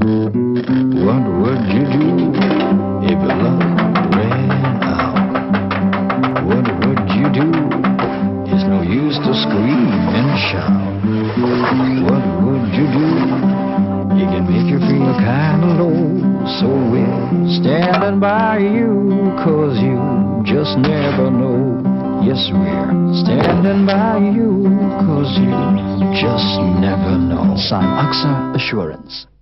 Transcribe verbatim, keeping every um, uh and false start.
What would you do if your love ran out? What would you do? It's no use to scream and shout. What would you do? It can make you feel kinda low. So we're standing by you, 'cause you just never know. Yes, we're standing by you, 'cause you just never know. Sign A X A Assurance.